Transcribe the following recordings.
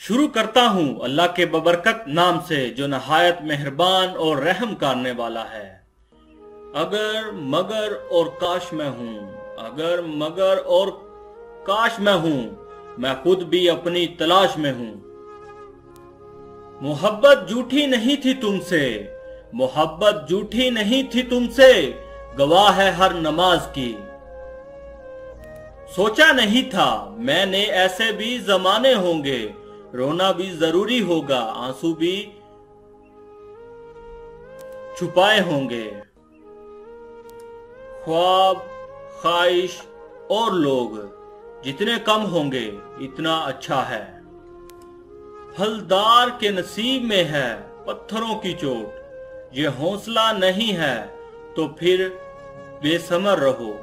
शुरू करता हूँ अल्लाह के बबरकत नाम से जो नहायत मेहरबान और रहम करने वाला है। अगर मगर और काश मैं हूँ, अगर मगर और काश मैं हूँ, मैं खुद भी अपनी तलाश में हूँ। मोहब्बत झूठी नहीं थी तुमसे, मोहब्बत झूठी नहीं थी तुमसे, गवाह है हर नमाज की। सोचा नहीं था मैंने ऐसे भी जमाने होंगे, रोना भी जरूरी होगा, आंसू भी छुपाए होंगे। ख्वाब, ख्वाहिश और लोग जितने कम होंगे इतना अच्छा है। फलदार के नसीब में है पत्थरों की चोट, ये हौसला नहीं है तो फिर बेसमर रहो।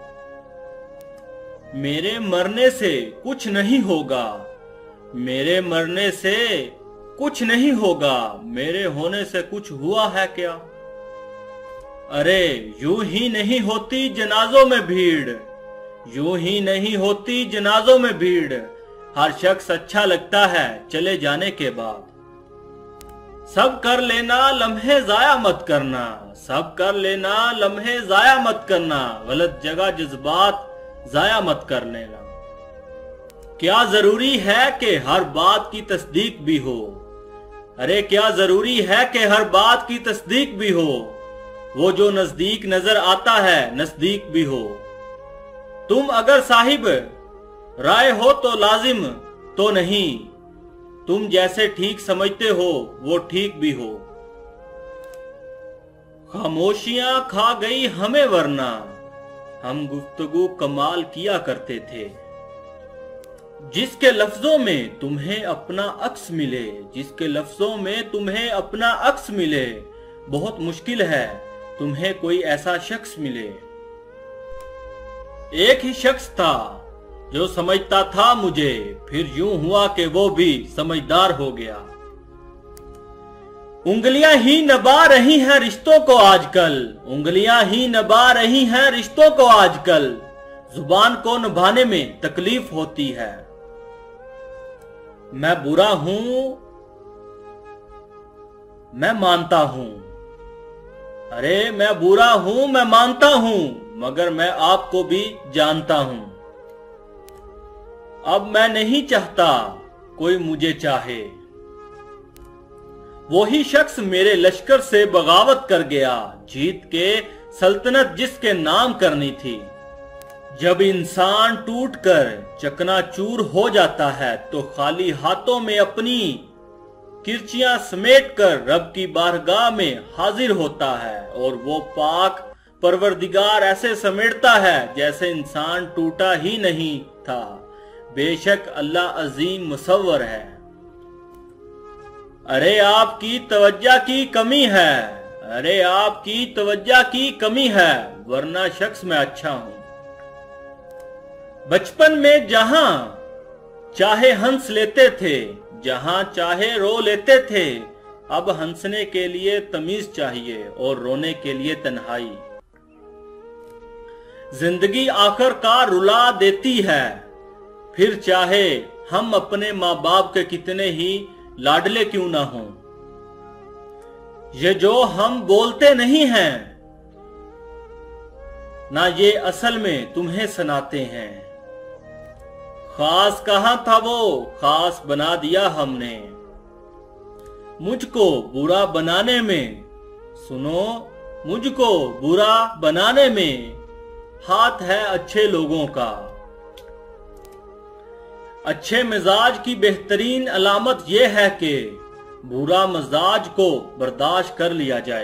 मेरे मरने से कुछ नहीं होगा, मेरे मरने से कुछ नहीं होगा, मेरे होने से कुछ हुआ है क्या? अरे यूं ही नहीं होती जनाजों में भीड़, यूं ही नहीं होती जनाजों में भीड़, हर शख्स अच्छा लगता है चले जाने के बाद। सब कर लेना लम्हे जाया मत करना, सब कर लेना लम्हे जाया मत करना, गलत जगह जज्बात जाया मत कर लेना। क्या जरूरी है कि हर बात की तस्दीक भी हो, अरे क्या जरूरी है कि हर बात की तस्दीक भी हो, वो जो नजदीक नजर आता है नजदीक भी हो। तुम अगर साहिब राय हो तो लाजिम तो नहीं, तुम जैसे ठीक समझते हो वो ठीक भी हो। खामोशियां खा गई हमें वरना, हम गुफ्तगू कमाल किया करते थे। जिसके लफ्जों में तुम्हें अपना अक्स मिले, जिसके लफ्जों में तुम्हें अपना अक्स मिले, बहुत मुश्किल है तुम्हें कोई ऐसा शख्स मिले। एक ही शख्स था जो समझता था मुझे, फिर यूं हुआ कि वो भी समझदार हो गया। उंगलियां ही नबा रही हैं रिश्तों को आजकल, उंगलियां ही नबा रही हैं रिश्तों को आजकल, जुबान को निभाने में तकलीफ होती है। मैं बुरा हूं मैं मानता हूं, अरे मैं बुरा हूं मैं मानता हूं, मगर मैं आपको भी जानता हूं। अब मैं नहीं चाहता कोई मुझे चाहे, वही शख्स मेरे लश्कर से बगावत कर गया, जीत के सल्तनत जिसके नाम करनी थी। जब इंसान टूटकर चकनाचूर हो जाता है तो खाली हाथों में अपनी किरचियां समेटकर रब की बारगाह में हाजिर होता है, और वो पाक परवरदिगार ऐसे समेटता है जैसे इंसान टूटा ही नहीं था। बेशक अल्लाह अजीम मुसव्वर है। अरे आपकी तवज्जो की कमी है, अरे आपकी तवज्जो की कमी है, वरना शख्स मैं अच्छा हूं। बचपन में जहां चाहे हंस लेते थे, जहां चाहे रो लेते थे, अब हंसने के लिए तमीज चाहिए और रोने के लिए तन्हाई। जिंदगी आखिरकार रुला देती है, फिर चाहे हम अपने माँ बाप के कितने ही लाडले क्यों ना हों। ये जो हम बोलते नहीं हैं ना, ये असल में तुम्हें सुनाते हैं। खास कहां था वो खास बना दिया हमने, मुझको बुरा बनाने में, सुनो मुझको बुरा बनाने में हाथ है अच्छे लोगों का। अच्छे मिजाज की बेहतरीन अलामत यह है कि बुरा मिजाज को बर्दाश्त कर लिया जाए।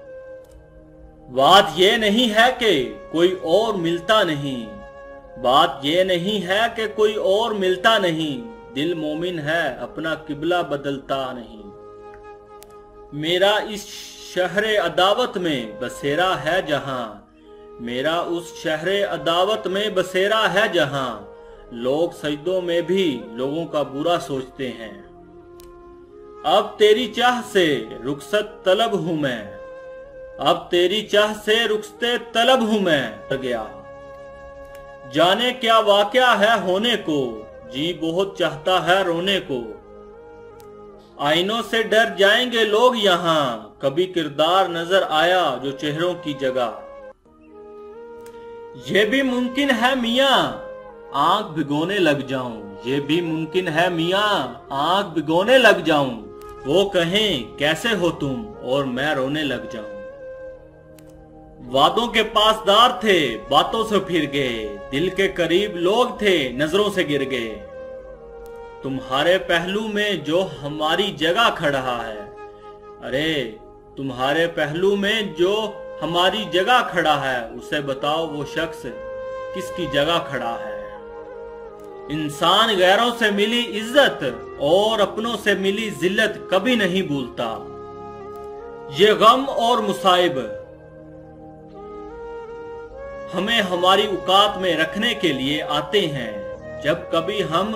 बात यह नहीं है कि कोई और मिलता नहीं, बात यह नहीं है कि कोई और मिलता नहीं, दिल मोमिन है अपना किबला बदलता नहीं। मेरा इस शहरे अदावत में बसेरा है जहां, मेरा उस शहरे अदावत में बसेरा है जहां, लोग सजदों में भी लोगों का बुरा सोचते हैं। अब तेरी चाह से रुखसत तलब हूं मैं, अब तेरी चाह से रुखसते तलब हूं मैं गया। जाने क्या वाकया है होने को, जी बहुत चाहता है रोने को। आईनों से डर जाएंगे लोग यहाँ, कभी किरदार नजर आया जो चेहरों की जगह। ये भी मुमकिन है मियाँ आंख भिगोने लग जाऊं, ये भी मुमकिन है मियाँ आंख भिगोने लग जाऊं। वो कहें कैसे हो तुम और मैं रोने लग जाऊं। वादों के पासदार थे बातों से फिर गए, दिल के करीब लोग थे नजरों से गिर गए। तुम्हारे पहलू में जो हमारी जगह खड़ा है, अरे तुम्हारे पहलू में जो हमारी जगह खड़ा है, उसे बताओ वो शख्स किसकी जगह खड़ा है। इंसान गैरों से मिली इज्जत और अपनों से मिली जिल्लत कभी नहीं भूलता। ये गम और मुसाइब हमें हमारी औकात में रखने के लिए आते हैं। जब कभी हम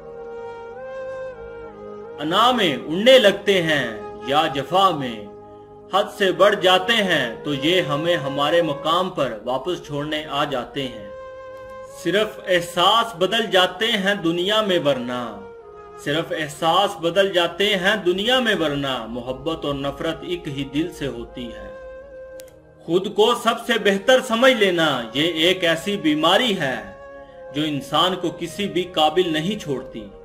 अना में उड़ने लगते हैं या जफा में हद से बढ़ जाते हैं, तो ये हमें हमारे मुकाम पर वापस छोड़ने आ जाते हैं। सिर्फ एहसास बदल जाते हैं दुनिया में वरना, सिर्फ एहसास बदल जाते हैं दुनिया में वरना, मोहब्बत और नफरत एक ही दिल से होती है। खुद को सबसे बेहतर समझ लेना ये एक ऐसी बीमारी है जो इंसान को किसी भी काबिल नहीं छोड़ती।